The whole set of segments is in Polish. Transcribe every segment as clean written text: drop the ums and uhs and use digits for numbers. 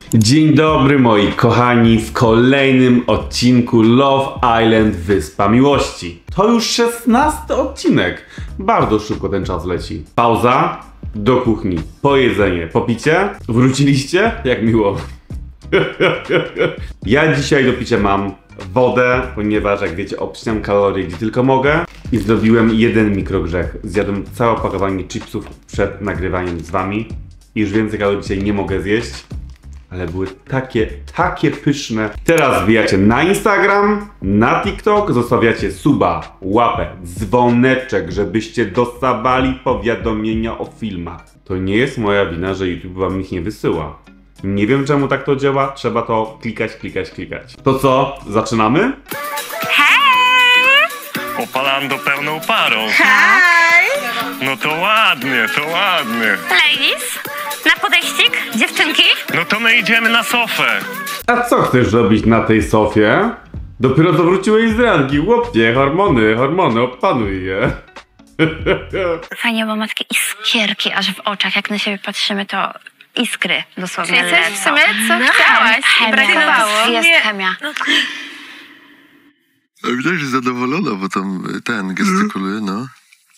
Dzień dobry moi kochani w kolejnym odcinku Love Island Wyspa Miłości. To już 16 odcinek. Bardzo szybko ten czas leci. Pauza, do kuchni, pojedzenie, popicie. Wróciliście? Jak miło. Ja dzisiaj do picia mam wodę, ponieważ jak wiecie obcinam kalorie gdzie tylko mogę. I zrobiłem jeden mikrogrzech. Zjadłem całe opakowanie chipsów przed nagrywaniem z wami. I już więcej kalorii dzisiaj nie mogę zjeść. Ale były takie pyszne. Teraz wbijacie na Instagram, na TikTok, zostawiacie suba, łapę, dzwoneczek, żebyście dostawali powiadomienia o filmach. To nie jest moja wina, że YouTube wam ich nie wysyła. Nie wiem czemu tak to działa, trzeba to klikać. To co, zaczynamy? Hej! Opalando pełną parą. Hej! No to ładnie, to ładnie. Ladies, na podejścik, dziewczynki. No to my idziemy na sofę. A co chcesz robić na tej sofie? Dopiero co wróciłeś z randki, chłopie, hormony, opanuj je. Fajnie, bo ma takie iskierki aż w oczach, jak na siebie patrzymy, to iskry dosłownie Czyli coś lecą. w sumie, co chciałaś i brakowało. Jest chemia. Ale widać, że zadowolona, bo tam ten gestykuluje, no.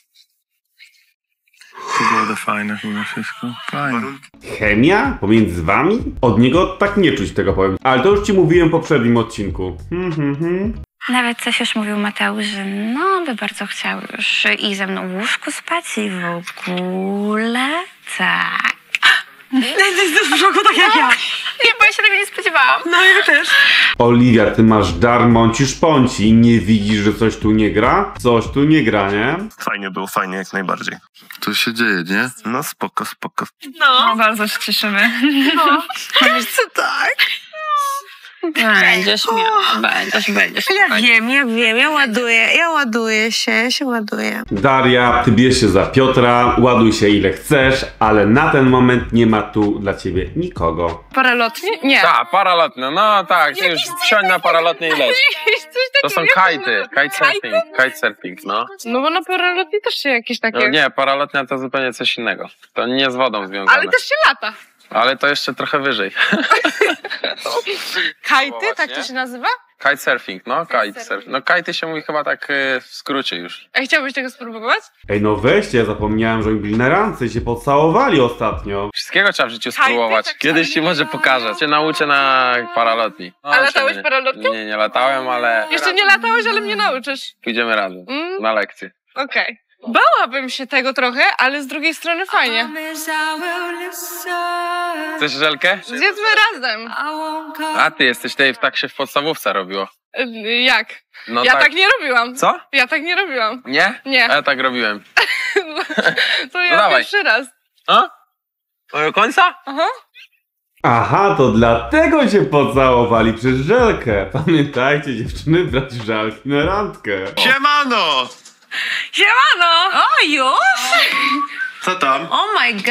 Pogoda fajna chyba wszystko. Fajnie. Chemia? Pomiędzy wami? Od niego tak nie czuć tego powiem. Ale to już ci mówiłem w poprzednim odcinku. Nawet coś już mówił Mateusz, że no by bardzo chciał już i ze mną w łóżku spać i w ogóle tak. Jesteś w szoku tak jak ja. Nie, bo ja się tego nie spodziewałam. No ja też. Oliwia, ty masz dar mącisz pąci. Nie widzisz, że coś tu nie gra? Coś tu nie gra, nie? Fajnie było, fajnie jak najbardziej. To się dzieje, nie? No spoko. No. Bardzo się cieszymy. No. Co tak? Będziesz miał, będziesz. Ja wiem, ja ładuję się ładuję. Daria, ty bierz się za Piotra, ładuj się ile chcesz, ale na ten moment nie ma tu dla ciebie nikogo. Paralotnie? Nie. Tak, paralotne, no tak, ty już wsiądź na paralotnie i leć. To są kajty, kitesurfing, no. No bo na paralotnie też się jakieś takie... No nie, paralotnia to zupełnie coś innego. To nie z wodą związane. Ale też się lata. Ale to jeszcze trochę wyżej. Kajty? Tak to się nazywa? Kitesurfing, no, kitesurfing. No kajty się mówi chyba tak w skrócie już. A chciałbyś tego spróbować? Ej no weźcie, ja zapomniałem, że oni byli na randce i się pocałowali ostatnio. Wszystkiego trzeba w życiu spróbować. tak Kiedyś ci może pokażę. Cię nauczę na paralotni. No, A latałeś paralotnią? Nie latałem, ale... Jeszcze nie latałeś, ale mnie nauczysz. Pójdziemy razem na lekcję. Okej. Bałabym się tego trochę, ale z drugiej strony fajnie. Chcesz żelkę? Zjedzmy razem. A ty jesteś, tak się w podstawówce robiło. Jak? No Ja tak nie robiłam. Co? Ja tak nie robiłam. Nie? Nie. A ja tak robiłem. To ja dawaj. pierwszy raz. A? Do końca? Aha. Aha, to dlatego się pocałowali przez żelkę. Pamiętajcie dziewczyny, brać żelki na randkę. Siemano! Siemano! O, już? Co tam? Oh my god!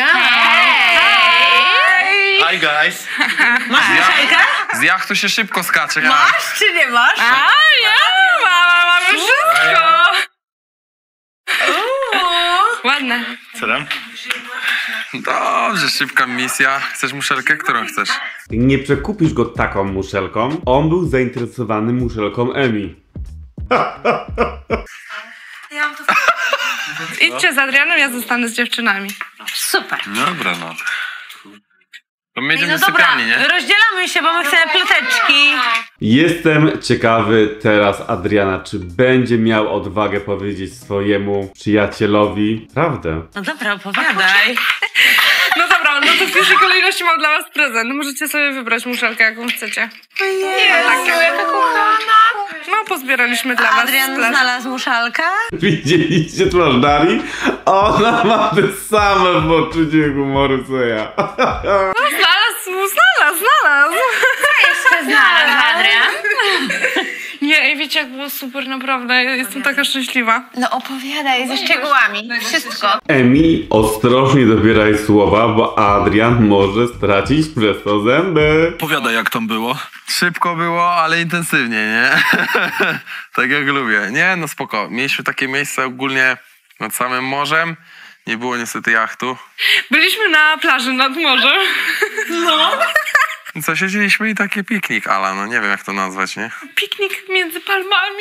Hi guys. Masz żelkę? Z jachtu się szybko skacze. Masz czy nie masz? A ja mamy wszystko. Ładne. Co tam? Dobrze, szybka misja. Chcesz muszelkę? Którą chcesz? Nie przekupisz go taką muszelką. On był zainteresowany muszelką Emi. Idźcie z Adrianem, ja zostanę z dziewczynami. Super. Dobra, no. To my jedziemy No do dobra, sypialni, nie? rozdzielamy się, bo my chcemy ploteczki. Jestem ciekawy teraz Adriana, czy będzie miał odwagę powiedzieć swojemu przyjacielowi prawdę. No dobra, opowiadaj. No dobra, no to w pierwszej kolejności mam dla was prezent. Możecie sobie wybrać muszelkę, jaką chcecie. Nie, taka kochana. No, pozbieraliśmy dla was. Adrian splash. znalazł muszalkę? Widzieliście twarz Darii? Ona ma te same poczucie humoru co ja. Znalazł. Jeszcze znalazł Adrian. Nie, ej, wiecie jak było super, naprawdę. Jestem taka szczęśliwa. No opowiadaj ze szczegółami. Wszystko. Emi, ostrożnie dobieraj słowa, bo Adrian może stracić przez to zęby. Powiadaj, jak tam było. Szybko było, ale intensywnie, nie? Tak jak lubię. Nie, no spoko. Mieliśmy takie miejsce ogólnie nad samym morzem. Nie było niestety jachtu. Byliśmy na plaży nad morzem. No. Co, siedzieliśmy i taki piknik, Ala, no nie wiem jak to nazwać, nie? Piknik między palmami?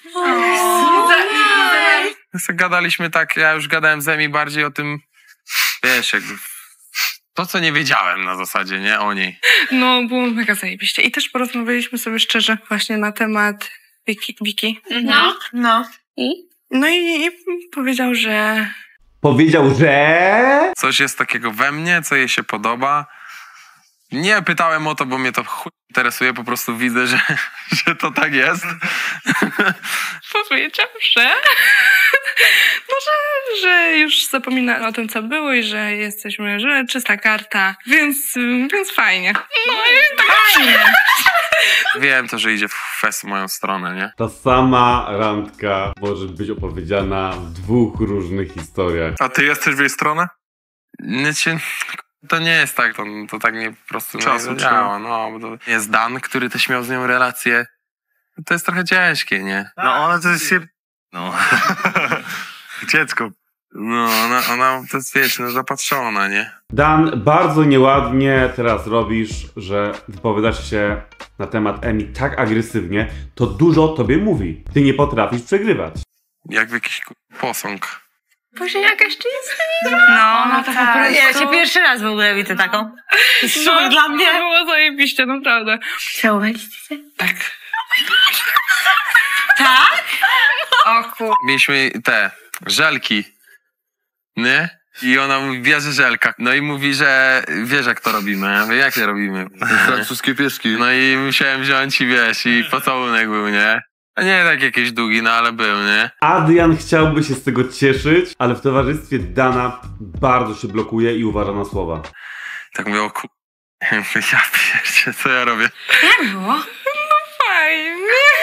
Gadaliśmy tak, ja już gadałem z Emi bardziej o tym, wiesz, jakby to, co nie wiedziałem na zasadzie, nie? O niej. No, było mega zajebiście. I też porozmawialiśmy sobie szczerze właśnie na temat Wiki. No. No i powiedział, że... Powiedział, że... Coś jest takiego we mnie, co jej się podoba. Nie pytałem o to, bo mnie to chuj interesuje, po prostu widzę, że to tak jest. Powiedział, że... No, że już zapomina o tym, co było i że jesteśmy, że czysta karta, więc fajnie. No i tak fajnie. Wiem to, że idzie w fest w moją stronę, nie? Ta sama randka może być opowiedziana w 2 różnych historiach. A ty jesteś w jej stronę? Znaczy, to nie jest tak, to tak nie po prostu Czasu nie działa, no, bo to jest Dan, który też miał z nią relację. To jest trochę ciężkie, nie? No ona to jest no. Dziecko. No, ona to jest, wiesz, no, zapatrzona, nie? Dan, bardzo nieładnie teraz robisz, że wypowiadasz się na temat Emi tak agresywnie, to dużo o tobie mówi. Ty nie potrafisz przegrywać. Jak w jakiś posąg. Boże, jakaś ty jest? No tak. Ja cię pierwszy raz w ogóle widzę taką. No, dla mnie było zajebiście, naprawdę. Całowaliście się? Tak. Tak? O kur... Mieliśmy te żelki, nie? I ona mówi, bierze żelka. No i mówi, że wiesz jak to robimy. Ja mówię, jak to robimy? Francuskie pieski. No i musiałem wziąć i wiesz, i pocałunek był, nie? A nie tak jakieś długi, no ale był, nie? Adrian chciałby się z tego cieszyć, ale w towarzystwie Dana bardzo się blokuje i uważa na słowa. Tak mówię, o ku... Ja mówię, ja pierdzie, co ja robię? Jak było? Fajnie.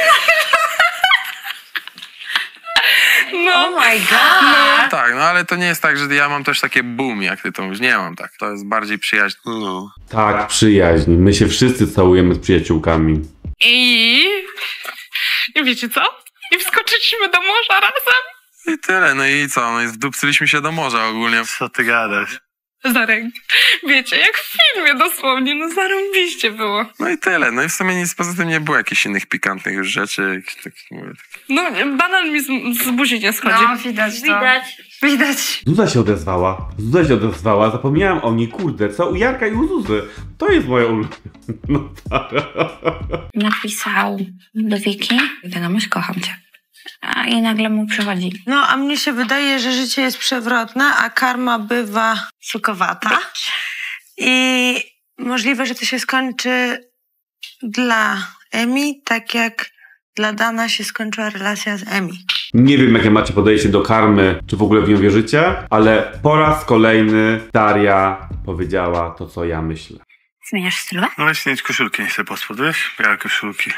No. Oh my god. Tak, no ale to nie jest tak, że ja mam też takie boom, jak ty to mówisz. Nie mam tak. To jest bardziej przyjaźń. No. Tak, przyjaźń. My się wszyscy całujemy z przyjaciółkami. I wiecie co? I wskoczyliśmy do morza razem. I tyle, no i co? No i wdupcyliśmy się do morza ogólnie. Co ty gadasz? Za rękę. Wiecie, jak w filmie dosłownie, no zarąbiście było. No i tyle, no i w sumie nic poza tym nie było jakichś innych pikantnych już rzeczy. No, banan mi z buzi nie schodzi. No, widać to. Widać. Zuza się odezwała. Zapomniałem o niej, kurde, co? U Jarka i u Zuzy. To jest moja ulubiona para. Napisał do Wiki wiadomość, kocham cię. I nagle mu przychodzi. No, a mnie się wydaje, że życie jest przewrotne, a karma bywa sukowata. I możliwe, że to się skończy dla Emi, tak jak dla Dana się skończyła relacja z Emi. Nie wiem, jakie macie podejście do karmy, czy w ogóle w nią wierzycie, ale po raz kolejny Daria powiedziała to, co ja myślę. Zmieniasz stylę? No właśnie, mieć koszulki, nie chcę pospód, wiesz? Białe koszulki.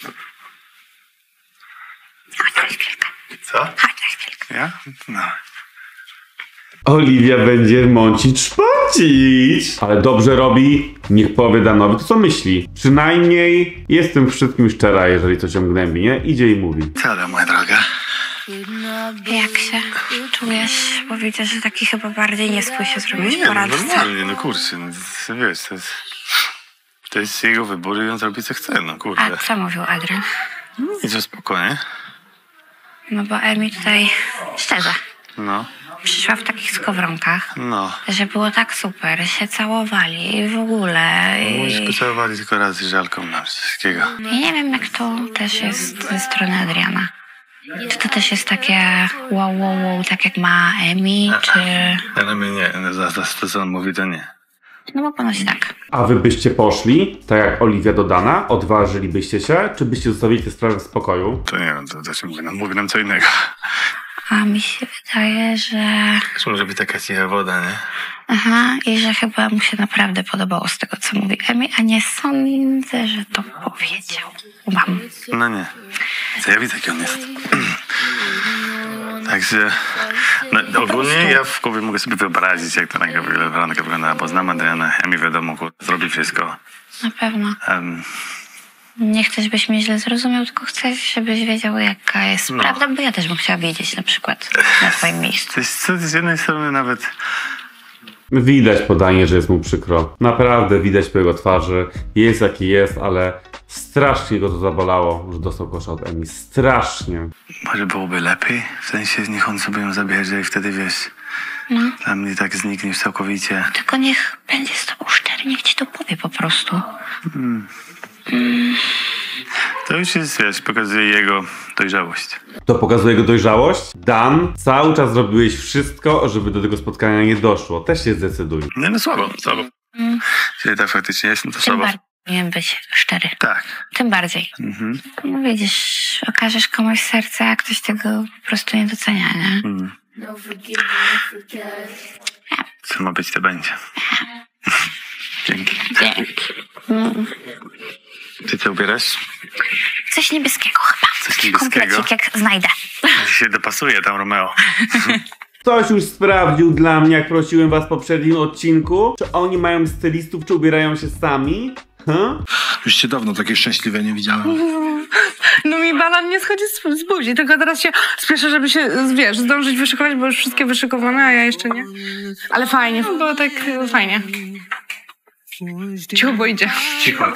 Chodź na chwilkę. Co? Chodź na chwilkę. Ja? No. Oliwia będzie mącić szpocić. Ale dobrze robi, niech powie Danowi to, co myśli. Przynajmniej jestem wszystkim szczera, jeżeli coś ją gnębi, nie? Idzie i mówi. Tyle, moja droga. Jak się czujesz? Bo widzę, że taki chyba bardziej nieswój się zrobiłeś po randce. normalnie, no kurczę, no, wiesz, to jest jego wybór i on zrobi co chce, no kurde. A co mówił Adrian? I że spokojnie. No bo Emi tutaj, szczerze, No, przyszła w takich skowronkach, no. że było tak super, się całowali i w ogóle. Myśmy pocałowali tylko raz z żalką nam wszystkiego. Ja nie wiem, jak to też jest ze strony Adriana. Czy to też jest takie wow, tak jak ma Emi, czy... Ale mnie nie, no, za to co on mówi, to nie. No bo ponoć tak. A wy byście poszli, tak jak Oliwia do Dana? Odważylibyście się? Czy byście zostawili tę sprawę w spokoju? To nie wiem, to się mówi nam co innego. A mi się wydaje, że... Też może być taka cicha woda, nie? Aha, i że chyba mu się naprawdę podobało z tego, co mówi Emi, a nie sądzę, że to powiedział wam. No nie. To ja widzę, jaki on jest. Także no, ogólnie ja w głowie mogę sobie wyobrazić, jak to randka wyglądała, bo znam Adriana, Emi wiadomo, zrobi wszystko. Na pewno. Nie chcesz, byś mnie źle zrozumiał, tylko chcesz, żebyś wiedział, jaka jest prawda, bo ja też bym chciała wiedzieć, na przykład, na twoim miejscu. To jest z jednej strony nawet... Widać podanie, że jest mu przykro. Naprawdę widać po jego twarzy. Jest jaki jest, ale strasznie go to zabolało, że dostał kosza od Emi. Strasznie. Może byłoby lepiej? W sensie niech on sobie ją zabierze i wtedy wiesz... Dla mnie tak znikniesz całkowicie. Tylko niech będzie z tobą szczery, niech ci to powie po prostu. To już jest, wiesz, pokazuje jego dojrzałość. To pokazuje jego dojrzałość? Dan, cały czas robiłeś wszystko, żeby do tego spotkania nie doszło. Też się zdecyduj. Nie, no słabo. Jeżeli tak faktycznie jest, no to Tym słabo. bardziej powinien być szczery. Tak. Tym bardziej. No widzisz, okażesz komuś serce, a ktoś tego po prostu nie docenia, nie? Co ma być, to będzie. Dzięki. Dzięki. Ty co ubierasz? Coś niebieskiego chyba. Coś Taki niebieskiego? komplecik, jak znajdę. Ci się dopasuje tam Romeo. Ktoś już sprawdził dla mnie, jak prosiłem was w poprzednim odcinku? Czy oni mają stylistów, czy ubierają się sami? Już cię dawno takie szczęśliwe nie widziałem. No mi banan nie schodzi z buzi, tylko teraz się spieszę, żeby się, wiesz, zdążyć wyszykować, bo już wszystkie wyszykowane, a ja jeszcze nie. Ale fajnie, było tak fajnie. Cicho, bo idzie. Cicho.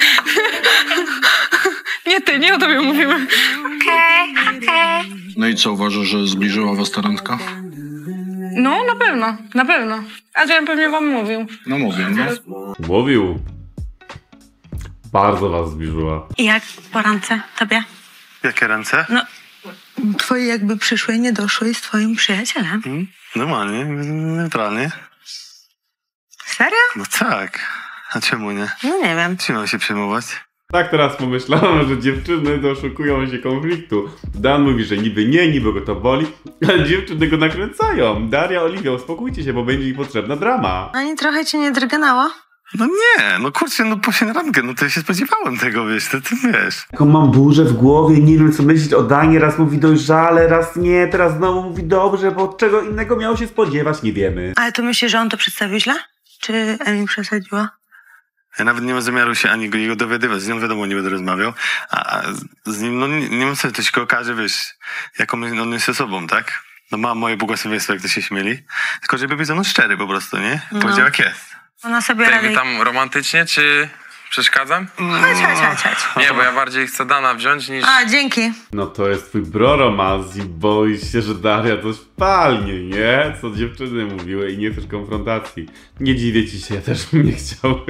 Nie ty, nie o tobie mówimy. Okej. No i co, uważasz, że zbliżyła was ta randka? No, na pewno. Adrian pewnie wam mówił. No mówię, nie? Mówił. Bardzo was zbliżyła. I jak po randce tobie? Jakie ręce? No, twojej jakby przyszłej nie doszłej z twoim przyjacielem. Normalnie, neutralnie. Serio? No tak. A czemu nie? No nie wiem. Czym mam się przejmować? Tak teraz pomyślałem, że dziewczyny doszukują się konfliktu. Dan mówi, że niby nie, niby go to boli, ale dziewczyny go nakręcają. Daria, Oliwia, uspokójcie się, bo będzie mi potrzebna drama. Ani trochę cię nie drgnało? No nie, no kurczę, no poszedł na randkę, no to ja się spodziewałem tego, wiesz, to ty wiesz. Jaką mam burzę w głowie, nie wiem co myśleć o Danie, raz mówi dojrzale, raz nie, teraz znowu mówi dobrze, bo czego innego miało się spodziewać, nie wiemy. Ale to myślisz, że on to przedstawił źle? Czy Emi przesadziła? Ja nawet nie mam zamiaru się ani go dowiadywać, z nią wiadomo nie będę rozmawiał, a z nim, no nie mam sensu, to się okaże, wiesz, jaką on jest osobą, tak? No mam moje błogosławieństwo, jak to się śmieli, tylko żeby być ze mną szczery po prostu, nie? Powiedział jak jest. Ona sobie Tak radzi... jakby tam romantycznie, czy przeszkadzam? Chodź. Nie, bo ja bardziej chcę Dana wziąć niż... A, dzięki. No to jest twój broromans i boisz się, że Daria coś palnie, nie? Co dziewczyny mówiły i nie chcesz konfrontacji. Nie dziwię ci się, ja też bym nie chciał.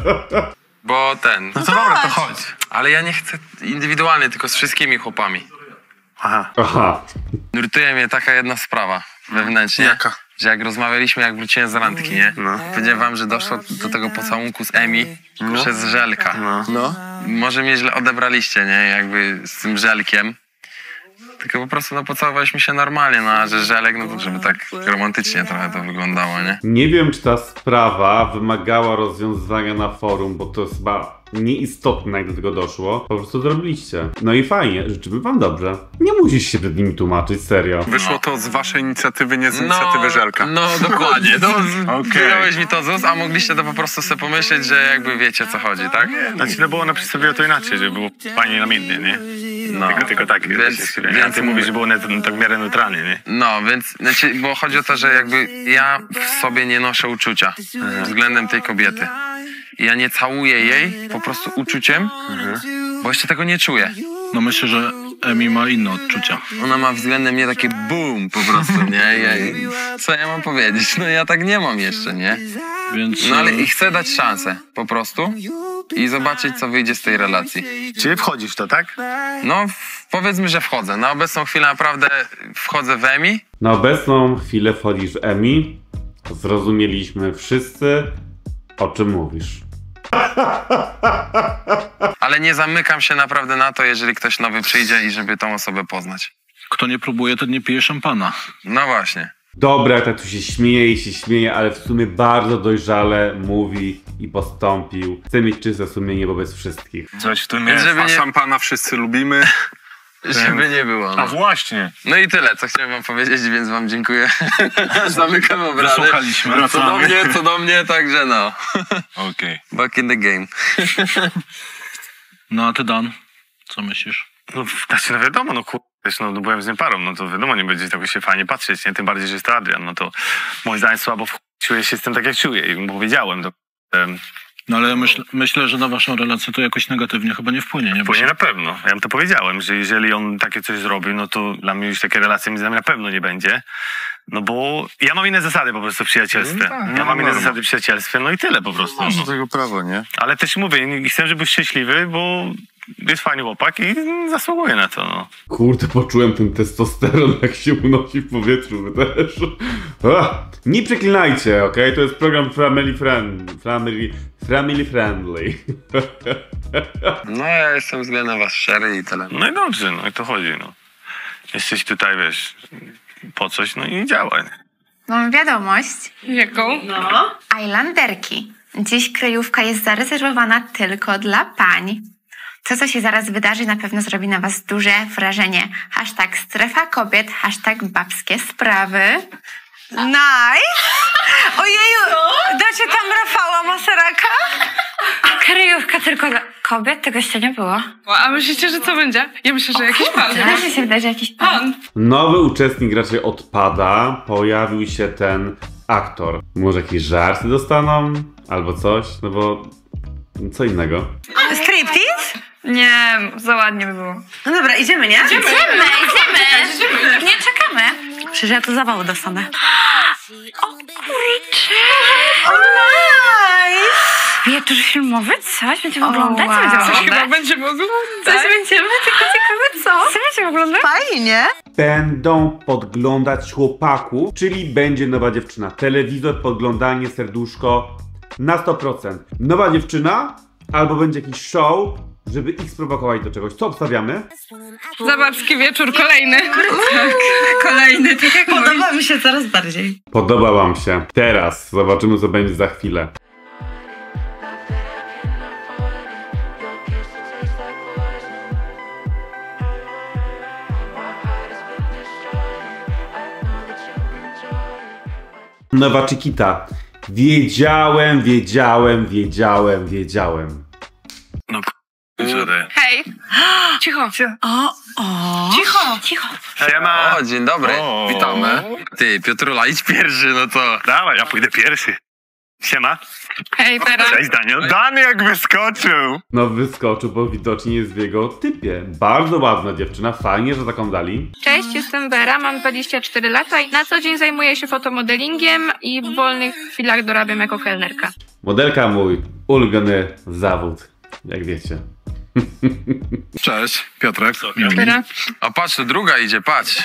Bo ten... No to dobra, to chodź. Ale ja nie chcę indywidualnie, tylko z wszystkimi chłopami. Aha. Nurtuje mnie taka jedna sprawa wewnętrznie. Jaka? Że jak rozmawialiśmy, jak wróciłem z randki, nie? No. Powiedziałem wam, że doszło do tego pocałunku z Emi przez żelka. No. Może mnie źle odebraliście, nie? Jakby z tym żelkiem. Tylko po prostu no pocałowaliśmy się normalnie, no a że żelek, no to żeby tak romantycznie trochę to wyglądało, nie? Nie wiem, czy ta sprawa wymagała rozwiązania na forum, bo to jest chyba nieistotne, jak do tego doszło. Po prostu zrobiliście. No i fajnie, życzymy wam dobrze. Nie musisz się przed nimi tłumaczyć, serio. Wyszło to z waszej inicjatywy, nie z inicjatywy Żelka. No dokładnie. No, Okej. Wyjąłeś mi to z ust, a mogliście to po prostu sobie pomyśleć, że jakby wiecie co chodzi, tak? Znaczy, no bo ona przedstawiła to inaczej, żeby było fajnie namiętnie, nie? No. Tylko tak, a ty mówisz, że było tak w miarę neutralnie, nie? No, więc, znaczy, bo chodzi o to, że jakby ja w sobie nie noszę uczucia względem tej kobiety. I ja nie całuję jej po prostu uczuciem, bo jeszcze tego nie czuję. No myślę, że Emi ma inne odczucia. Ona ma względem mnie takie boom po prostu, nie? Co ja mam powiedzieć? No ja tak nie mam jeszcze, nie? Więc... No ale i chcę dać szansę po prostu i zobaczyć, co wyjdzie z tej relacji. Czyli wchodzisz w to, tak? No, powiedzmy, że wchodzę. Na obecną chwilę naprawdę wchodzę w Emi. Na obecną chwilę wchodzisz w Emi. Zrozumieliśmy wszyscy, o czym mówisz. Ale nie zamykam się naprawdę na to, jeżeli ktoś nowy przyjdzie i żeby tą osobę poznać. Kto nie próbuje, ten nie pije szampana. No właśnie. Dobra, tak tu się śmieje, ale w sumie bardzo dojrzale mówi i postąpił. Chce mieć czyste sumienie wobec wszystkich. Coś w tym Więc jest, żeby a nie- szampana wszyscy lubimy. Żeby nie było. A No. właśnie. No i tyle, co chciałem wam powiedzieć, więc wam dziękuję. Zamykam obrady. Wysłuchaliśmy. Co do mnie, także no. Okej. Back in the game. No a ty, Dan, co myślisz? No, znaczy, no wiadomo, no wiesz, no byłem z nią parą, no to wiadomo, nie będzie tak się fajnie patrzeć, nie? Tym bardziej, że jest to Adrian, no to moim zdaniem słabo czuję się z tym tak, jak czuję i mu powiedziałem. No ale ja myślę, że na waszą relację to jakoś negatywnie chyba nie wpłynie, nie? Wpłynie na pewno. Ja mu to powiedziałem, że jeżeli on takie coś zrobi, no to dla mnie już takie relacje między nami na pewno nie będzie. No bo ja mam inne zasady po prostu w przyjacielstwie. Ja mam inne zasady w przyjacielstwie, no i tyle po prostu. Masz do tego prawo, nie? Ale też mówię, chcę, żeby był szczęśliwy, bo jest fajny chłopak i zasługuje na to, no. Kurde, poczułem ten testosteron, jak się unosi w powietrzu, wy też. Nie przeklinajcie, okej? To jest program family friendly. No ja jestem względem was szczery i tyle. No i dobrze, no i to chodzi, no. Jesteś tutaj, wiesz, po coś, no i działaj. Mam wiadomość. Jaką? Islanderki. Dziś kryjówka jest zarezerwowana tylko dla pań. To, co się zaraz wydarzy, na pewno zrobi na was duże wrażenie. Hashtag strefa kobiet, hashtag babskie sprawy. Nice! Ojeju, dacie tam Rafała Maseraka? Kryjówka tylko dla kobiet? Tego jeszcze nie było. A myślicie, że co będzie? Ja myślę, że jakiś pan. Też się wydarzy jakiś pan. Nowy uczestnik raczej odpada. Pojawił się ten aktor. Może jakieś żarty dostaną? Albo coś? No bo... co innego? Striptease? Nie, za ładnie by było. No dobra, idziemy, nie? Idziemy! Nie czekamy. Przecież ja to zawału dostanę. O kurczę! O, nice! Wieczór filmowy? Coś będziemy oglądać? Co będziemy Coś chyba oglądać? będziemy oglądać. Coś będziemy? Tylko ciekawe co? Co będziemy oglądać? Fajnie. Będą podglądać chłopaków, czyli będzie nowa dziewczyna. Telewizor, podglądanie, serduszko na 100%. Nowa dziewczyna albo będzie jakiś show, żeby ich sprowokować do czegoś. Co obstawiamy? Zabawski wieczór kolejny. Tak, kolejny, tak jak mój. Podoba mi się coraz bardziej. Podoba wam się. Teraz zobaczymy, co będzie za chwilę. Nowa Chiquita. Wiedziałem. No k***y. Hej. Cicho. Cicho. Siema. O, dzień dobry, O. witamy. Ty, Piotrula, idź pierwszy, no to... Dawaj, ja pójdę pierwszy. Siema. Hej, teraz. Cześć, Daniel. Dan jak wyskoczył. No wyskoczył, bo widocznie jest w jego typie. Bardzo ładna dziewczyna, fajnie, że taką dali. Cześć, jestem Wera, mam 24 lata i na co dzień zajmuję się fotomodelingiem i w wolnych chwilach dorabiam jako kelnerka. Modelka mój ulubiony zawód, jak wiecie. Cześć, Piotrek. Wera. A patrz, to druga idzie, patrz.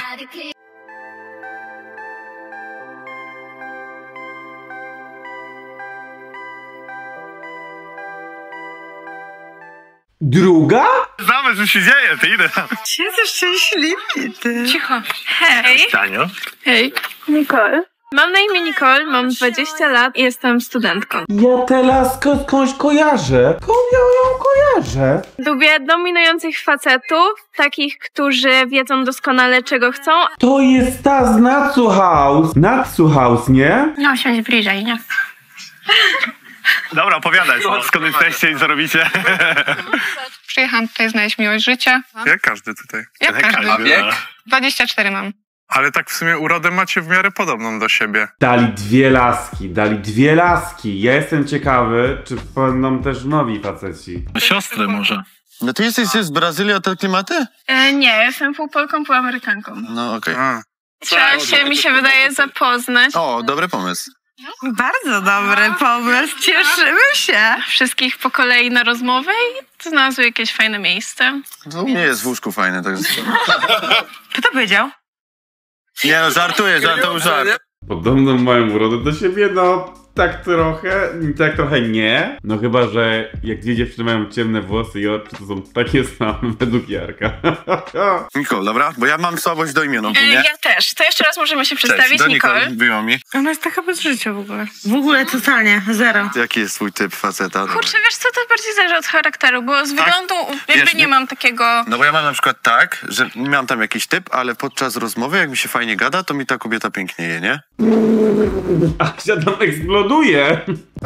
Druga? Zobacz, co się dzieje, ty idę tam. Siedzę szczęśliwi, ty. Cicho. Hej. Daniel. Hej. Nicole. Mam na imię Nicole, mam 20 lat i jestem studentką. Ja tę laskę skądś kojarzę. Skąd ja ją kojarzę? Lubię dominujących facetów, takich, którzy wiedzą doskonale czego chcą. To jest ta z Natsu House. Natsu House, nie? No, siądź bliżej, nie? Dobra, opowiadaj, skąd jesteście i co robicie? Przyjechałam tutaj znaleźć miłość życia. Jak każdy tutaj. Jak każdy. A wiek? 24 mam. Ale tak w sumie urodę macie w miarę podobną do siebie. Dali dwie laski. Ja jestem ciekawy, czy będą też nowi faceci. Siostry może. No ty jesteś z Brazylii, a te klimaty? Nie, jestem pół Polką, pół Amerykanką. No okej. Trzeba się, mi się wydaje, zapoznać. O, dobry pomysł. Bardzo dobry pomysł, cieszymy się. Wszystkich po kolei na rozmowę i znalazły jakieś fajne miejsce. To u mnie jest w łóżku fajne, tak. Kto to powiedział? Nie no, żartuję, to był żart. Podobną mają urodę do siebie, no tak trochę nie. No chyba, że jak dwie dziewczyny mają ciemne włosy i oczy, to są takie same według Jarka. Nicole, dobra? Bo ja mam słabość do imion ogólnie. Ja też. To jeszcze raz możemy się przedstawić, do Nicole. Wyjął mi. Ona jest taka bez życia w ogóle. W ogóle totalnie, zero. Jaki jest twój typ faceta? Kurczę, wiesz co, to bardziej zależy od charakteru, bo z wyglądu jakby Wiesz, nie mam takiego... No bo ja mam na przykład tak, że mam tam jakiś typ, ale podczas rozmowy, jak mi się fajnie gada, to mi ta kobieta pięknieje, nie? A się tam eksploduje.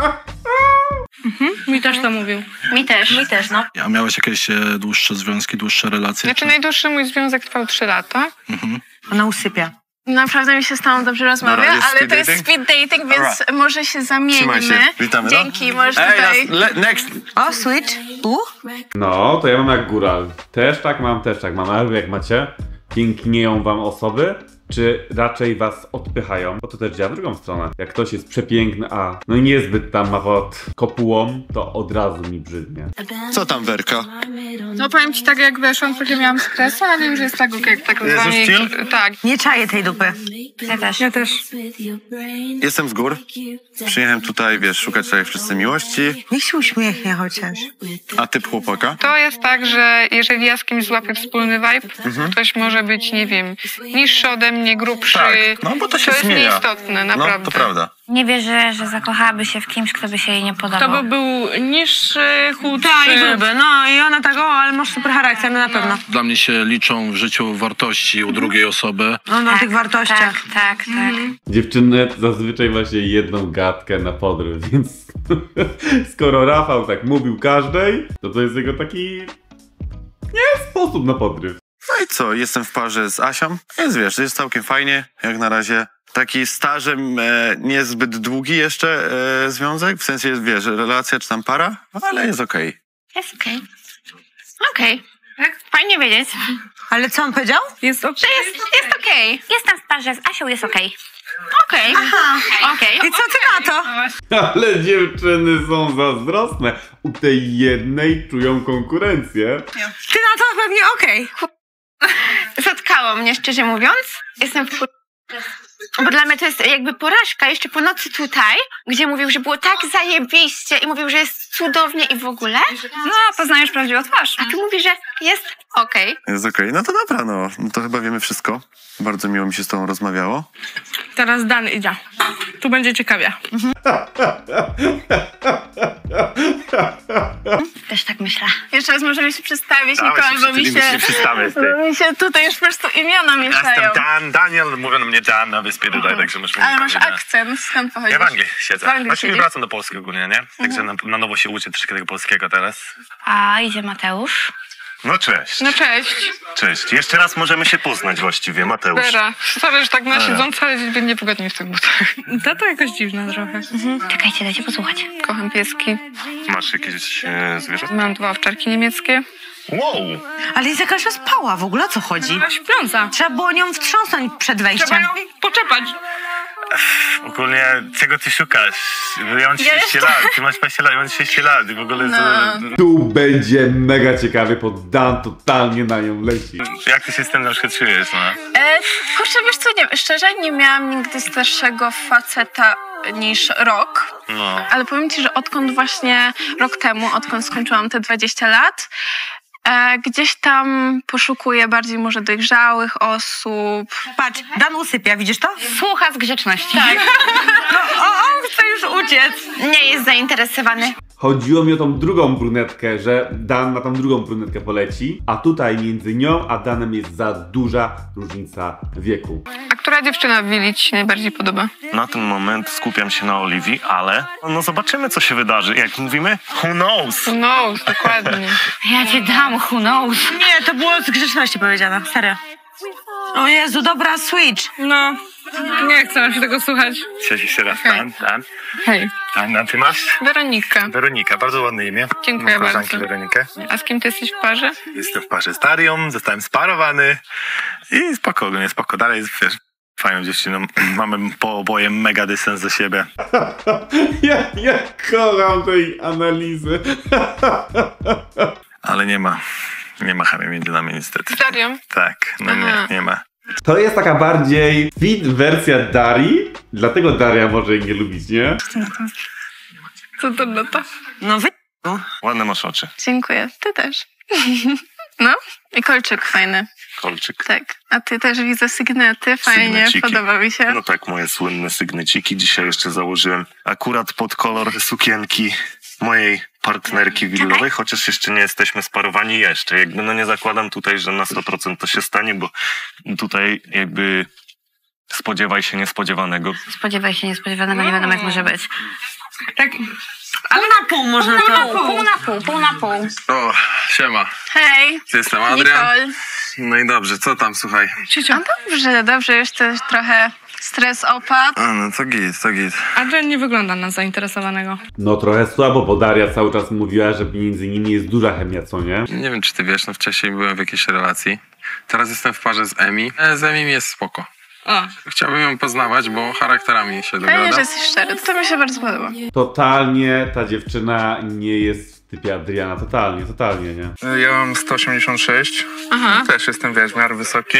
Mi też to mówił. Mi też, no. A miałeś jakieś dłuższe związki, dłuższe relacje? Znaczy najdłuższy mój związek trwał 3 lata. Ona usypia. Naprawdę mi się z tobą dobrze rozmawia, Dobra, jest ale speed to jest dating? speed dating, więc może się zamienimy. Trzymaj się. Witamy, no. Dzięki, możesz tutaj... Next! O, switch. No, to ja mam jak góral. Też tak mam. Ale wy jak macie? Pięknieją wam osoby? Czy raczej was odpychają? Bo to też działa w drugą stronę. Jak ktoś jest przepiękny, a no niezbyt tam ma pod kopułą, to od razu mi brzydnie. Co tam, Werka? No powiem ci tak, jak weszłam, trochę miałam stresu, ale już jest tak okej, tak z wami. Tak. Nie czaję tej dupy. Ja też. Jestem z gór. Przyjechałem tutaj, wiesz, szukać tak jak wszyscy miłości. Niech się uśmiechnie chociaż. A typ chłopaka? To jest tak, że jeżeli ja z kimś złapię wspólny vibe, ktoś może być, nie wiem, niższy ode mnie, grubszy. Tak, no bo to się jest zmienia. nieistotne, naprawdę. No, to prawda. Nie wierzę, że zakochałaby się w kimś, kto by się jej nie podobał. To by był niższy, chudszy. Tak, i gruby. No i ona tak, ale masz super charakter, no na pewno. Dla mnie się liczą w życiu wartości u drugiej osoby. No na tych wartościach. Tak. Dziewczyny zazwyczaj właśnie jedną gadkę na podryw, więc skoro Rafał tak mówił każdej, to jest jego taki sposób na podryw. No i co, jestem w parze z Asią. Jest, wiesz, jest całkiem fajnie, jak na razie. Taki stażem niezbyt długi jeszcze związek, w sensie, wiesz, relacja czy tam para, ale jest okej. Jest okej. Okej. Tak, fajnie wiedzieć. Ale co on powiedział? Jest okej. Jest okej. Jestem w parze z Asią, jest okej. Okej. Aha. Okej. I co ty na to? Ale dziewczyny są zazdrosne. U tej jednej czują konkurencję. Ty na to pewnie okej. Zatkało mnie, szczerze mówiąc. Jestem w bo dla mnie to jest jakby porażka jeszcze po nocy tutaj, gdzie mówił, że było tak zajebiście i mówił, że jest cudownie i w ogóle. No, poznajesz prawdziwą twarz. A ty mówisz, że jest okej. Jest okej, no to dobra, no to chyba wiemy wszystko. Bardzo miło mi się z tobą rozmawiało. Teraz Dan idzie. Tu będzie ciekawie. Też tak myślę. Jeszcze raz możemy się przedstawić, Nicole, bo mi się tutaj już po prostu imiona mieszają. Jestem Daniel, mówią na mnie Dan na wyspie tutaj, także możemy... Ale masz akcent, skąd pochodzisz? Ja w Anglii siedzę. W Anglii Właściwie siedzisz? wracam do Polski ogólnie, nie? Także na nowo się uczę troszkę tego polskiego teraz. A idzie Mateusz. No cześć. No cześć. Cześć. Jeszcze raz możemy się poznać właściwie, Mateusz. Vera. Sorry, że tak na siedząco, ale niepogodnie w tych butach. To jakoś dziwne trochę. Czekajcie, dajcie posłuchać. Kocham pieski. Masz jakieś zwierzę? Mam 2 owczarki niemieckie. Wow! Ale jest jakaś ospała w ogóle, o co chodzi? Śpiąca. Trzeba było nią wtrząsnąć przed wejściem. Trzeba ją poczepać. Ogólnie, czego ty szukasz? Ja mam 30 lat, ty masz 20 lat, ja mam 30 lat i w ogóle Tu będzie mega ciekawie, bo Dan totalnie na nią leci. jak ty się z tym na przykład czujesz, no? Kurczę, wiesz co, nie, szczerze nie miałam nigdy starszego faceta niż rok. No. Ale powiem ci, że odkąd właśnie rok temu, odkąd skończyłam te 20 lat, gdzieś tam poszukuję bardziej może dojrzałych osób. Patrz, Dan usypia, widzisz to? Słucha z grzeczności. Tak. On chce już uciec. Nie jest zainteresowany. Chodziło mi o tą drugą brunetkę, że Dan na tą drugą brunetkę poleci, a tutaj między nią a Danem jest za duża różnica wieku. A która dziewczyna w Willi ci się najbardziej podoba? Na ten moment skupiam się na Oliwii, ale no zobaczymy, co się wydarzy. Jak mówimy, who knows? Who knows, dokładnie. Ja cię dam, who knows. Nie, to było z grzeczności powiedziane, serio. O Jezu, dobra, switch. No, nie chcę nam się tego słuchać. Cześć jeszcze raz, Dan. Hej. Dan, ty masz? Weronika. Weronika, bardzo ładne imię. Dziękuję Mam koleżankę bardzo. Weronikę. A z kim ty jesteś w parze? Jestem w parze z Darią, zostałem sparowany i spoko, nie spoko. Dalej jest, wiesz, fajną dziewczyną. Mamy po oboje mega dystans do siebie. Ja kocham tej analizy. Ale nie ma chemii między nami niestety. Z Darią? Tak, no nie ma. To jest taka bardziej fit wersja Darii, dlatego Daria może jej nie lubić, nie? Co to na to? No wy... Ładne masz oczy. Dziękuję, ty też. No, i kolczyk fajny. Kolczyk. Tak, a ty też widzę sygnety, fajnie, Sygneciki. podoba mi się. No tak, moje słynne sygneciki. Dzisiaj jeszcze założyłem akurat pod kolor sukienki mojej partnerki willowej, chociaż jeszcze nie jesteśmy sparowani jeszcze. Jakby no nie zakładam tutaj, że na 100% to się stanie, bo tutaj jakby spodziewaj się niespodziewanego. Spodziewaj się niespodziewanego, nie wiadomo jak może być. Tak. Ale na pół można to. Pół na pół. O, siema. Hej, Jestem Adrian. Nicole. No i dobrze, co tam, słuchaj? No dobrze, już też trochę stres opadł. A, no to git. Adrian nie wygląda na zainteresowanego. No trochę słabo, bo Daria cały czas mówiła, że między nimi jest duża chemia, co nie? Nie wiem, czy ty wiesz, no wcześniej byłem w jakiejś relacji. Teraz jestem w parze z Emi. Z Emi jest spoko. O, Chciałbym ją poznawać, bo charakterami się Fajnie, dogada. że jesteś szczery. To mi się bardzo podoba. Totalnie ta dziewczyna nie jest w typie Adriana, totalnie, nie? Ja mam 186. aha. Też jestem, wiesz, w miarę wysoki.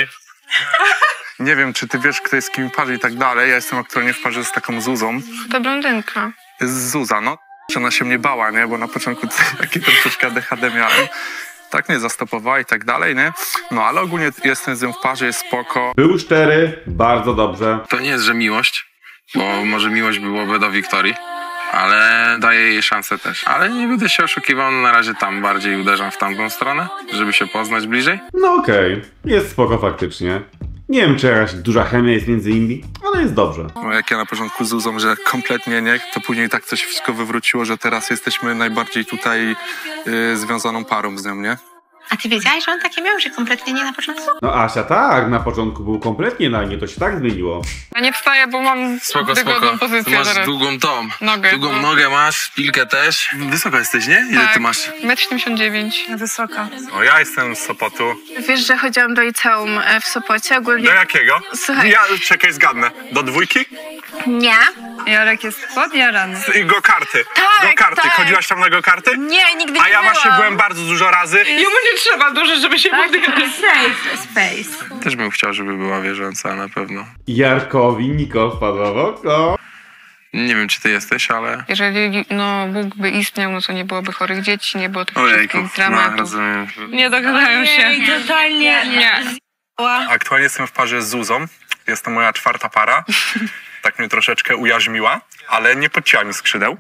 Nie wiem, czy ty wiesz, kto jest z kim w parze i tak dalej. Ja jestem aktualnie w parze z taką Zuzą. To blondynka. Z Zuza, no. Ona się mnie bała, nie? Bo na początku taki troszeczkę ADHD miałem. Tak mnie zastopowała i tak dalej, nie? No, ale ogólnie jestem z nią w parze, jest spoko. Był szczery, bardzo dobrze. To nie jest, że miłość, bo może miłość byłoby do Wiktorii, ale daję jej szansę też. Ale nie będę się oszukiwał, na razie tam bardziej uderzam w tamtą stronę, żeby się poznać bliżej. No okej, jest spoko faktycznie. Nie wiem, czy jakaś duża chemia jest między nimi, ale jest dobrze. No, jak ja na początku z Zuzą, że kompletnie nie, to później tak coś wszystko wywróciło, że teraz jesteśmy najbardziej tutaj związaną parą z nią, nie? A ty wiedziałeś, że on takie miał, że kompletnie nie na początku? No Asia tak, na początku był kompletnie na nie, to się tak zmieniło. Ja nie wstaję, bo mam Spoko. wygodną Ty pozycję masz teraz. długą Nogę. Długą nogę masz, pilkę też. Wysoko jesteś, nie? Ile Tak. ty masz? 1,79 m. Wysoka. O, ja jestem z Sopotu. Wiesz, że chodziłam do liceum w Sopocie ogólnie. Do jakiego? Słuchaj. Ja, czekaj, zgadnę. Do 2? Nie. Jarek jest podjarany. Go-karty. Tak, Go-karty. tak. Chodziłaś tam na go-karty? Nie, nigdy A nie ja właśnie byłam. byłem bardzo dużo razy. Jemu nie trzeba dużo, żeby się podjarać. Safe space. Też bym chciał, żeby była wierząca na pewno. Jarkowi Niko wpadła w oko. Nie wiem, czy ty jesteś, ale... Jeżeli Bóg by istniał, no to nie byłoby chorych dzieci, nie było tych wszystkich dramatów. rozumiem. Nie dogadają się. Totalnie. Nie. Aktualnie jestem w parze z Zuzą. Jest to moja 4. para. Tak mnie troszeczkę ujarzmiła, ale nie podcięła mi skrzydeł.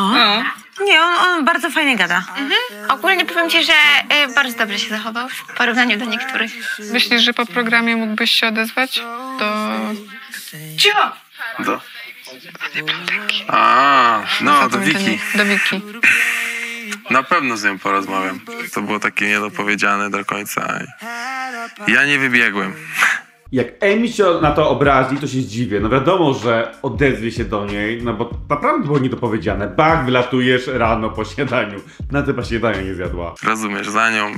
Nie, on bardzo fajnie gada. Ogólnie powiem ci, że bardzo dobrze się zachował w porównaniu do niektórych. Myślisz, że po programie mógłbyś się odezwać do... Cicho! Do Wiki. Do Wiki. Na pewno z nią porozmawiam. To było takie niedopowiedziane do końca. Ja nie wybiegłem. Jak Amy się na to obrazi, to się zdziwię. No wiadomo, że odezwie się do niej, no bo naprawdę było niedopowiedziane. Bach, wylatujesz rano po śniadaniu. Na te śniadania nie zjadła. Rozumiesz, za nią.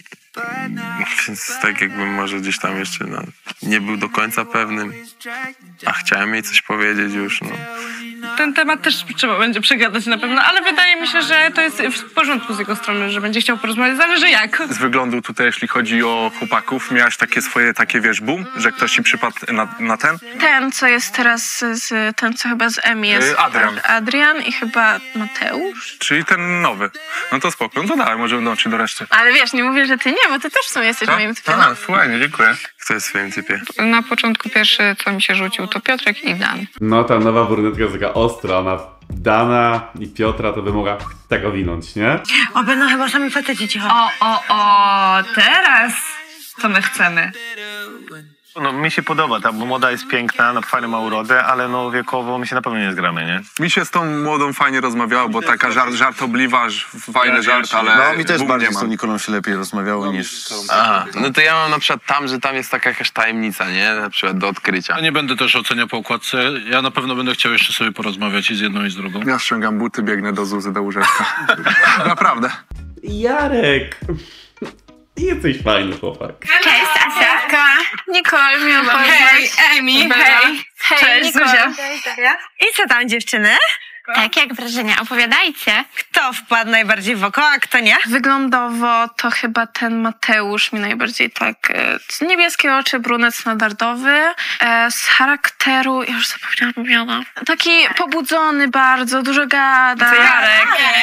Więc tak jakbym może gdzieś tam jeszcze nie był do końca pewnym. A chciałem jej coś powiedzieć już, no. Ten temat też trzeba będzie przegadać na pewno, ale wydaje mi się, że to jest w porządku z jego strony, że będzie chciał porozmawiać. Zależy jak. Z wyglądu tutaj, jeśli chodzi o chłopaków, miałaś takie swoje, wiesz, boom, że ktoś ci przypadł na ten? Ten, co jest teraz ten, co chyba z Emi jest. Adrian. Adrian i chyba Mateusz. Czyli ten nowy. No to spoko, no to dalej, możemy dołączyć do reszty. Ale wiesz, nie mówię, że ty nie, bo ty też w sumie jesteś moim typem. Fajnie, dziękuję. Kto jest w swoim typie? Na początku pierwszy, co mi się rzucił, to Piotrek i Dan. No ta nowa brunetka jest taka ostra, ona Dana i Piotra to by mogła tak owinąć, nie? O, będą chyba sami faceci, cicho. Teraz to my chcemy. No mi się podoba, ta młoda jest piękna, no fajną ma urodę, ale no wiekowo my się na pewno nie zgramy, nie? Mi się z tą młodą fajnie rozmawiało, bo taka żartobliwa, fajny żart, ale... No mi też boom bardziej nie z ma. tą Nikolą się lepiej rozmawiało niż... Aha, no to ja mam na przykład że tam jest taka jakaś tajemnica, nie? Na przykład do odkrycia. Ja nie będę też oceniał po układce. Ja na pewno będę chciał jeszcze sobie porozmawiać i z jedną i z drugą. Ja ściągam buty, biegnę do Zuzy, do łóżeczka. Naprawdę. Jarek! Jesteś fajny chłopak. Cześć, Asiaka. Nicole, miło poznać. Hej, Emi, hej. Hej, Cześć, Nicole. Zuzia. I co tam, dziewczyny? Tak, jak wrażenia? Opowiadajcie. Kto wpadł najbardziej w oko, a kto nie? Wyglądowo to chyba ten Mateusz mi najbardziej tak... Niebieskie oczy, brunet standardowy. Z charakteru, ja już zapomniałam imiona. Taki pobudzony bardzo, dużo gada. To Jarek.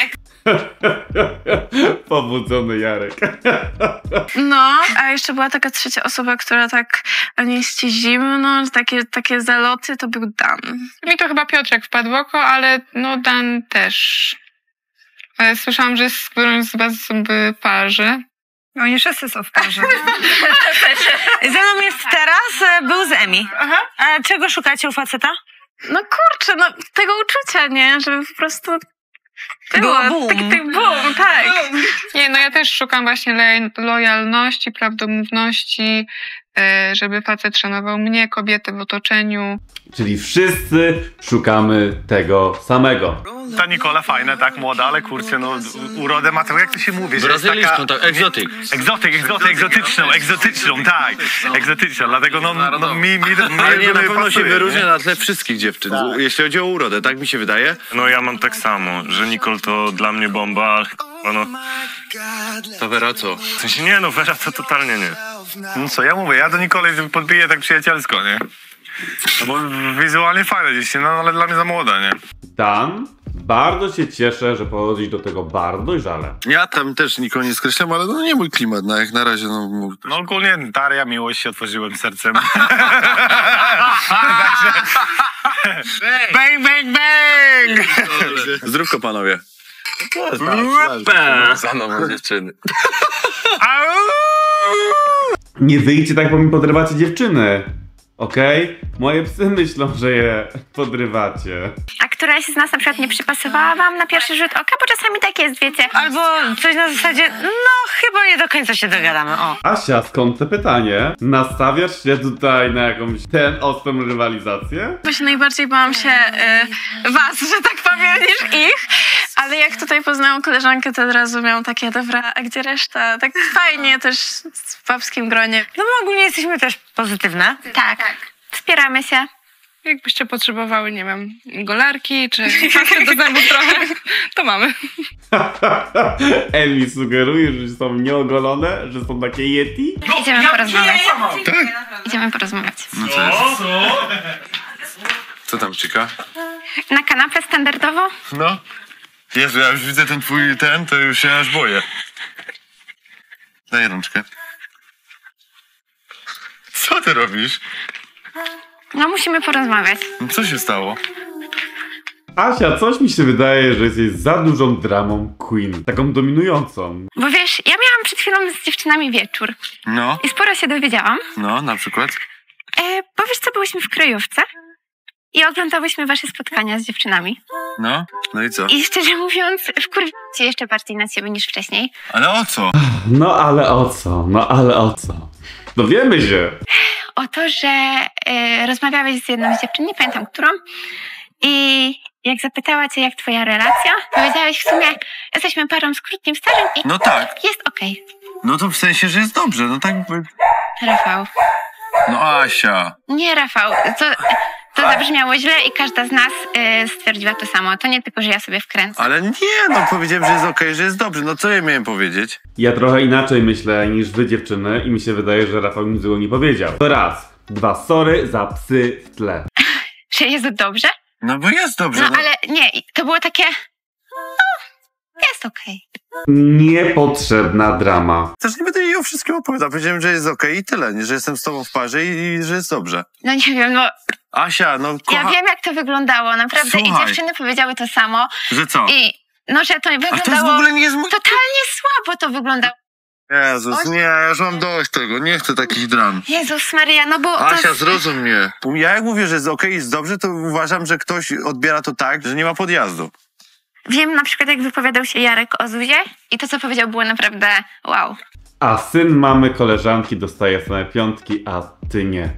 Pobudzony Jarek. No, a jeszcze była taka trzecia osoba, która tak nie jest zimno, takie zaloty, to był Dan. Mi to chyba Piotrek wpadł w oko, ale no Dan też. Ale słyszałam, że jest z którąś z was w parze. Oni wszyscy są w parze. Ze mną jest teraz, był z Emi. A czego szukacie u faceta? No kurczę, no tego uczucia, nie? Żeby po prostu Było boom. tak boom, tak. Nie, no ja też szukam właśnie lojalności, prawdomówności, żeby facet szanował mnie, kobiety w otoczeniu. Czyli wszyscy szukamy tego samego. Ta Nikola fajna, tak młoda, ale kurczę, no urodę ma to, jak to się mówi, że Brazylijską, tak, egzotyk. Egzotyczną, tak. Egzotyczną, dlatego no mi Ale nie, na pewno pasuje, się wyróżnia nie? na tle wszystkich dziewczyn, jeśli chodzi o urodę, tak mi się wydaje. No ja mam tak samo, że Nicole to dla mnie bomba, no. To Vera co? W sensie nie, no Vera to totalnie nie. No co, ja mówię, ja do Nikoli podbiję tak przyjacielsko, nie? No bo wizualnie fajne gdzieś, no ale dla mnie za młoda, nie? Dan, bardzo się cieszę, że podchodzisz do tego bardzo dojrzale. Ja tam też nikogo nie skreślam, ale no nie mój klimat, no jak na razie, no... No ogólnie Daria, miłość się otworzyłem sercem. Bang, bang, bang! Zdrówko, panowie. Za nową dziewczyny. Nie wyjdźcie tak, bo mi podrywacie dziewczyny. Okej? Moje psy myślą, że je podrywacie. A któraś z nas na przykład nie przypasowała wam na pierwszy rzut oka, bo czasami tak jest, wiecie. Albo coś na zasadzie, no chyba nie do końca się dogadamy, o. Asia, skąd te pytanie? Nastawiasz się tutaj na jakąś ostrą rywalizację? Właśnie najbardziej bałam się was, że tak powiem, niż ich. Ale jak tutaj poznałam koleżankę, to od razu miałam takie, dobra, a gdzie reszta? Tak fajnie też w babskim gronie. No my ogólnie jesteśmy też pozytywne. Tak. Wspieramy się. Jakbyście potrzebowały, nie wiem, golarki czy pasty do zębów trochę, to mamy. Emi sugeruje, że są nieogolone, że są takie yeti? Idziemy porozmawiać. Idziemy porozmawiać. No co jest? Co tam czyka? Na kanapę standardowo? No. Jezu, ja już widzę ten twój to już się aż boję. Daj rączkę. Co ty robisz? No musimy porozmawiać. Co się stało? Asia, coś mi się wydaje, że jesteś za dużą dramą queen. Taką dominującą. Bo wiesz, ja miałam przed chwilą z dziewczynami wieczór. No. I sporo się dowiedziałam. No, na przykład? Bo wiesz co, byłyśmy w kryjówce i oglądałyśmy wasze spotkania z dziewczynami. No i co? I szczerze mówiąc, wkurwiłam się jeszcze bardziej na ciebie niż wcześniej. Ale o co? No ale o co? Dowiemy się. O to, że rozmawiałeś z jedną z dziewczyn, nie pamiętam którą, i jak zapytała cię, jak twoja relacja, powiedziałeś w sumie, jesteśmy parą z krótkim stażem i No tak. jest okej. No to w sensie, że jest dobrze, no tak... Rafał. No Asia. Nie, Rafał, to zabrzmiało źle i każda z nas stwierdziła to samo. To nie tylko, że ja sobie wkręcę. Ale nie, no powiedziałem, że jest okej, że jest dobrze. No co ja miałem powiedzieć? Ja trochę inaczej myślę niż wy dziewczyny i mi się wydaje, że Rafał nic złego nie powiedział. To raz. Dwa, sorry za psy w tle. Że jest dobrze? No bo jest dobrze. No ale nie, to było takie... jest okej. Niepotrzebna drama. Też nie będę jej o wszystkim opowiadał. Powiedziałem, że jest okej i tyle, nie, że jestem z tobą w parze i że jest dobrze. No nie wiem, no... Asia, no Ja wiem, jak to wyglądało, naprawdę. Słuchaj. I dziewczyny powiedziały to samo. Że co? I no, że to wyglądało... A to jest w ogóle nie jest mój... Totalnie słabo to wyglądało. Jezus, nie, ja już mam dość tego, nie chcę takich dram. Jezus Maria, no bo... Asia, to... zrozum mnie. Ja jak mówię, że jest okej, jest dobrze, to uważam, że ktoś odbiera to tak, że nie ma podjazdu. Wiem na przykład, jak wypowiadał się Jarek o Zuzie i to, co powiedział, było naprawdę wow. A syn mamy koleżanki dostaje same piątki, a ty nie.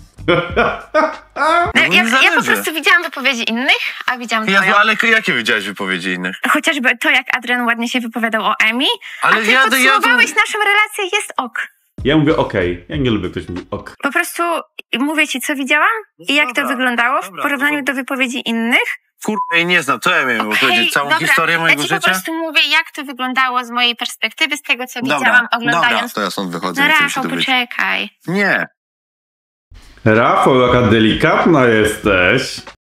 Ja po prostu widziałam wypowiedzi innych, a widziałam Jezu, twoją. ale jakie widziałeś wypowiedzi innych? Chociażby to, jak Adrian ładnie się wypowiadał o Emi, Ale a ty podsumowałeś naszą relację, jest ok. Ja mówię okej. Ja nie lubię, ktoś mówi ok. Po prostu mówię ci, co widziałam i jak to wyglądało w porównaniu do wypowiedzi innych. Kurwa, jej nie znam, co ja miałem powiedzieć? Całą historię mojego ja ci życia? po prostu mówię, jak to wyglądało z mojej perspektywy, z tego, co widziałam, oglądając. Dobra, to ja stąd wychodzę. No nie chcę mi się Rafał, tu być. poczekaj. Nie. Rafał, jaka delikatna jesteś.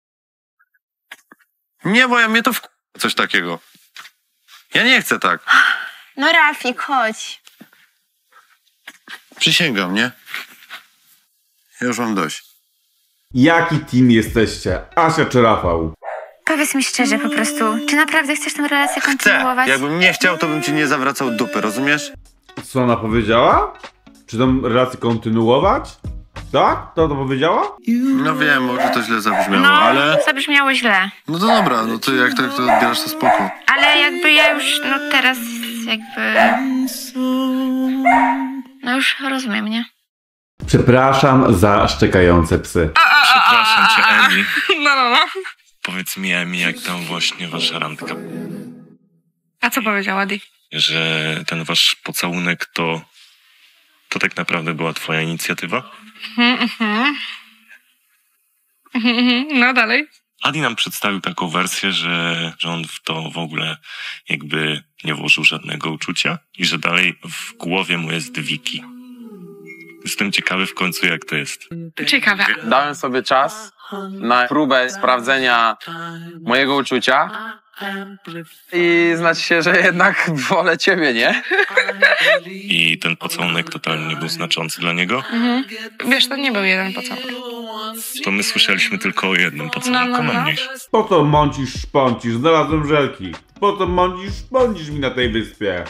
Nie, bo mnie to coś takiego. Ja nie chcę tak. No Rafik, chodź. Przysięgam, nie? Ja już mam dość. Jaki team jesteście? Asia czy Rafał? Powiedz mi szczerze po prostu, czy naprawdę chcesz tę relację kontynuować? Jakbym nie chciał, to bym ci nie zawracał dupy, rozumiesz? Co ona powiedziała? Czy tą relację kontynuować? Tak? To powiedziała? No wiem, może to źle zabrzmiało, No, ale... zabrzmiało źle. No to dobra, no to jak tak to odbierasz, to spoko. Ale jakby ja już, no teraz jakby... No już rozumiem, nie? Przepraszam za szczekające psy. Przepraszam cię, Emi. No. Powiedz mi, Emi, jak tam właśnie wasza randka? A co powiedziała Di? Że ten wasz pocałunek to tak naprawdę była twoja inicjatywa? No dalej. Adi nam przedstawił taką wersję, że on w to w ogóle jakby nie włożył żadnego uczucia i że dalej w głowie mu jest Wiki. Jestem ciekawy w końcu, jak to jest. Ciekawe. Dałem sobie czas na próbę sprawdzenia mojego uczucia i znaczy się, że jednak wolę ciebie, nie? I ten pocałunek totalnie nie był znaczący dla niego? Wiesz, to nie był jeden pocałunek. To my słyszeliśmy tylko o jednym pocałunku, No. mniejsz. Po co mącisz, szpącisz? Znalazłem żelki. Po co mącisz, szpącisz mi na tej wyspie?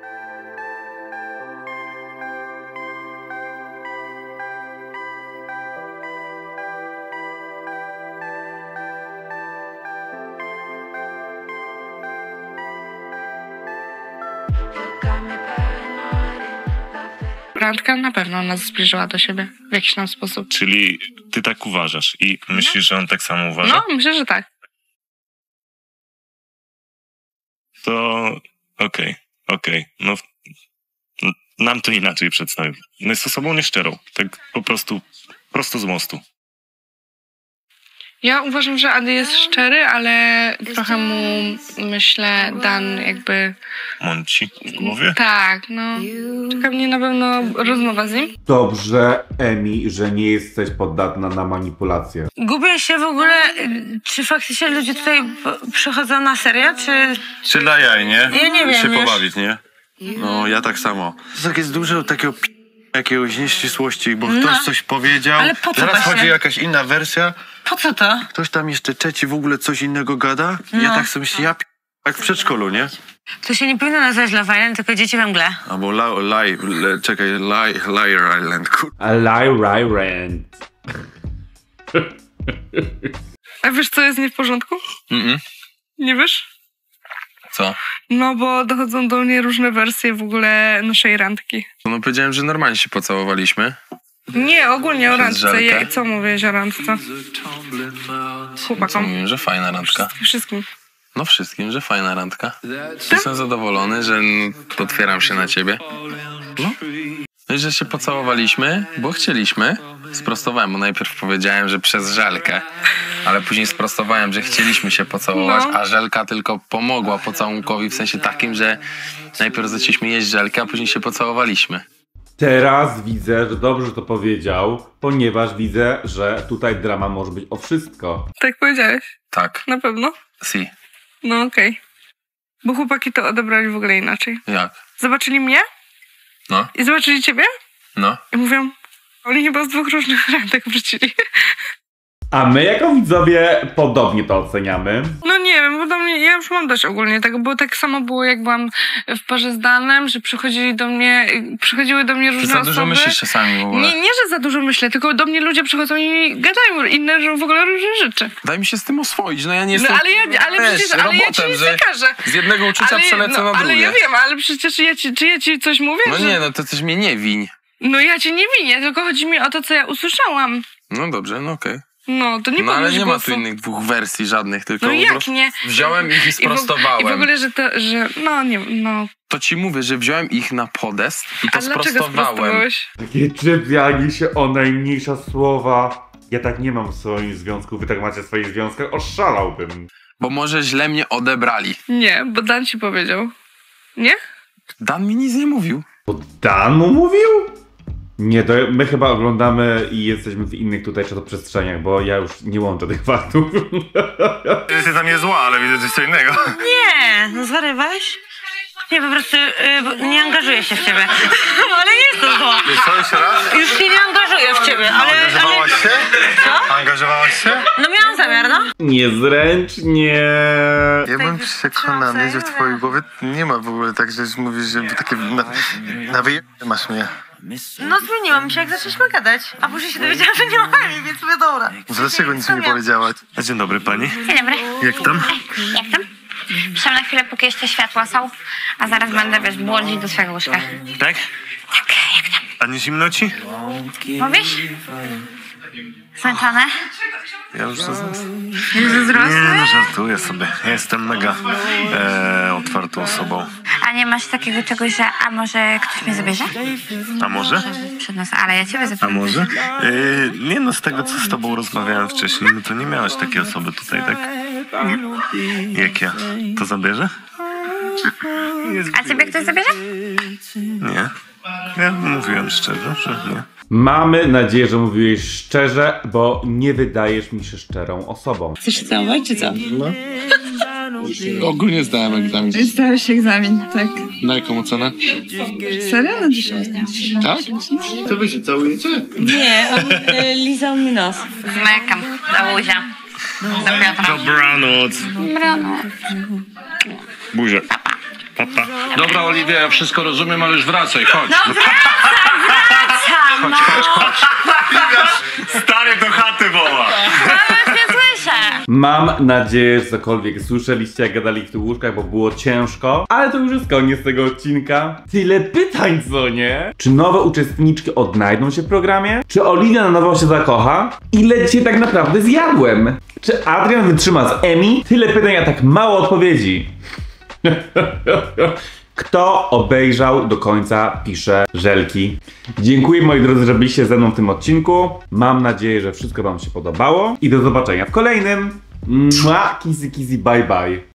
Randka na pewno nas zbliżyła do siebie w jakiś tam sposób. Czyli ty tak uważasz i myślisz, że on tak samo uważa? No, myślę, że tak. To okej. No, nam to inaczej przedstawił. No jest osobą nieszczerą. Tak po prostu prosto z mostu. Ja uważam, że Adi jest szczery, ale trochę mu, myślę, Dan jakby... Mąci w głowie? Tak, no. Czeka mnie na pewno rozmowa z nim. Dobrze, Emi, że nie jesteś podatna na manipulację. Gubię się w ogóle, czy faktycznie ludzie tutaj przychodzą na serio, czy... Czy dla jaj, nie? Ja nie wiem, się wiesz. pobawić, nie? No, ja tak samo. Tak jest dużo takiego jakiegoś nieścisłości, bo ktoś coś powiedział. Ale po co Teraz właśnie? chodzi jakaś inna wersja. Po co to? Ktoś tam jeszcze trzeci w ogóle coś innego gada. No. Ja tak sobie myślę, jak w przedszkolu, nie? To się nie powinno nazywać Love Island, tylko dzieci we mgle. Albo Liar Island, kur... A lie, rant. A wiesz, co jest nie w porządku? Nie wiesz? Co? No, bo dochodzą do mnie różne wersje w ogóle naszej randki. No powiedziałem, że normalnie się pocałowaliśmy. Nie, ogólnie o Przez randce. żelkę? Co mówiłeś o randce? Co Chłopakom. mówiłem, że fajna randka. Wszystkim. No wszystkim, że fajna randka. Jestem zadowolony, że otwieram się na ciebie. No i że się pocałowaliśmy, bo chcieliśmy. Sprostowałem, bo najpierw powiedziałem, że przez żelkę, ale później sprostowałem, że chcieliśmy się pocałować, a żelka tylko pomogła pocałunkowi w sensie takim, że najpierw zaczęliśmy jeść żelkę, a później się pocałowaliśmy. Teraz widzę, że dobrze to powiedział, ponieważ widzę, że tutaj drama może być o wszystko. Tak powiedziałeś? Tak. Na pewno? Si. No okej. Bo chłopaki to odebrali w ogóle inaczej. Jak? Zobaczyli mnie No. i zobaczyli ciebie No. i mówią, oni chyba z dwóch różnych randek wrócili. A my jako widzowie podobnie to oceniamy. No nie wiem, bo do mnie, ja już mam dość ogólnie tego, bo tak samo było jak byłam w parze z Danem, że przychodziły do mnie różne Ty za dużo osoby. myślisz czasami w ogóle. Nie, że za dużo myślę, tylko do mnie ludzie przychodzą i gadają inne, że w ogóle różne rzeczy. Daj mi się z tym oswoić, no ja nie jestem... No ale przecież ja ci robotem, nie że każę. z jednego uczucia przelecę na drugie. Ale ja wiem, ale przecież czy ja ci coś mówię? No że... nie, no to też mnie nie wiń. No ja cię nie winię, tylko chodzi mi o to, co ja usłyszałam. No dobrze, no okej. No, to nie No ale podnoś nie ma głosu. tu innych dwóch wersji żadnych, tylko No po jak prostu nie? wziąłem ich i sprostowałem. I w ogóle, że no nie, no. To ci mówię, że wziąłem ich na podest i to A dlaczego sprostowałem. sprostowałeś? Takie czepianie się o najmniejsze słowa. Ja tak nie mam w swoim związku, wy tak macie w swoich związkach, oszalałbym. Bo może źle mnie odebrali. Nie, bo Dan ci powiedział. Nie? Dan mi nic nie mówił. To Dan mu mówił? Nie, to my chyba oglądamy i jesteśmy w innych tutaj czasoprzestrzeniach, bo ja już nie łączę tych faktów. Jesteś tam nie zła, ale widzę coś co innego. Nie, no zwariowałeś? Nie, po prostu nie angażuję się w ciebie. Ale nie jest to zła. Wiesz co, jeszcze raz? Już się nie angażuję w ciebie, ale... Angażowałaś się? Co? Angażowałaś się? No miałam zamiar, no. Niezręcznie. Ja byłem przekonany, że w twojej głowie nie ma w ogóle tak, że mówisz, że takie na wyje masz mnie. No zmieniłam się, jak zaczęliśmy gadać. A później się dowiedziałam, że nie ma Emi, więc mówię, dobra. Dlaczego nic mi nie powiedziałaś? A dzień dobry pani. Dzień dobry. Jak tam? Jak tam? Przyszłam na chwilę, póki jeszcze światła są, a zaraz będę, wiesz, błądzić do swojego łóżka. Tak? Tak, jak tam? A nie zimno ci? Mówisz? Zmęczone? Ja już zazdrosny. Już zazdrosny? Nie, no żartuję sobie. Ja jestem mega otwartą osobą. A nie masz takiego czegoś, że a może ktoś mnie zabierze? A może? Przed nos, ale ja ciebie A zapytam. może? Nie no, z tego co z tobą rozmawiałem wcześniej, no to nie miałaś takiej osoby tutaj, tak? Jak ja? To zabierze? A ciebie ktoś zabierze? Nie. Ja mówiłem szczerze, że nie. Mamy nadzieję, że mówiłeś szczerze, bo nie wydajesz mi się szczerą osobą. Chcesz się całować, czy co? No. Ogólnie zdałem egzamin. Zdałeś egzamin, tak. Na jaką ocenę? Serio? No dzisiaj. Tak? To wy się całujecie? Nie, on lizał mi nos. Zmykam do buzia. Do Piotra. Dobranoc. Dobranoc. Buzia. Papa. Dobra, Oliwia, ja wszystko rozumiem, ale już wracaj, chodź. No wracam! Chodź. Stary do chaty woła. No już nie słyszę. Mam nadzieję, że cokolwiek słyszeliście, jak gadali w tych łóżkach, bo było ciężko. Ale to już jest koniec tego odcinka. Tyle pytań, co nie? Czy nowe uczestniczki odnajdą się w programie? Czy Oliwia na nowo się zakocha? Ile dzisiaj tak naprawdę zjadłem? Czy Adrian wytrzyma z Emi? Tyle pytań, a tak mało odpowiedzi. Kto obejrzał do końca, pisze Żelki. Dziękuję, moi drodzy, że byliście ze mną w tym odcinku. Mam nadzieję, że wszystko wam się podobało. I do zobaczenia w kolejnym. Mua, kizzy, bye bye.